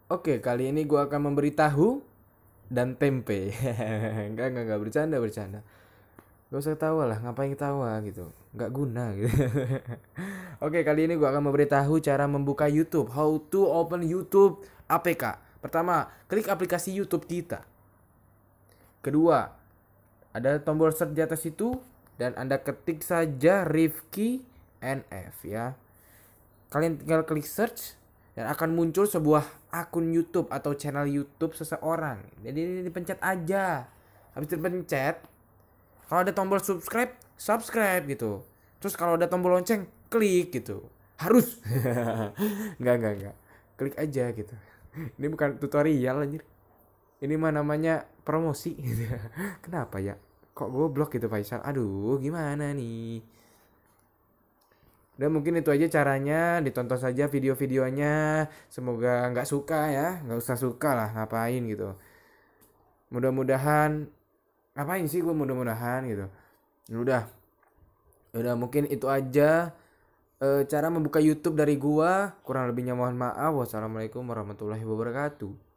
Oke, kali ini gua akan memberi tahu dan tempe. Enggak bercanda, bercanda. Gak usah ketawa lah, ngapain ketawa gitu. Nggak guna gitu. Oke, kali ini gua akan memberitahu cara membuka YouTube. How to open YouTube APK. Pertama, klik aplikasi YouTube kita. Kedua, ada tombol search di atas itu dan Anda ketik saja Rifki NF ya. Kalian tinggal klik search dan akan muncul sebuah akun YouTube atau channel YouTube seseorang. Jadi ini dipencet aja. Habis dipencet, kalau ada tombol subscribe, subscribe gitu. Terus kalau ada tombol lonceng, klik gitu. Harus. Enggak. Klik aja gitu. Ini bukan tutorial anjir. Ini mah namanya promosi. Kenapa ya? Kok goblok gitu Faisal? Aduh, gimana nih? Udah mungkin itu aja caranya, ditonton saja video-videonya. Semoga nggak suka ya, nggak usah suka lah ngapain gitu. Mudah-mudahan ngapain sih gue mudah-mudahan gitu. Ya udah mungkin itu aja cara membuka YouTube dari gua. Kurang lebihnya mohon maaf. Wassalamualaikum warahmatullahi wabarakatuh.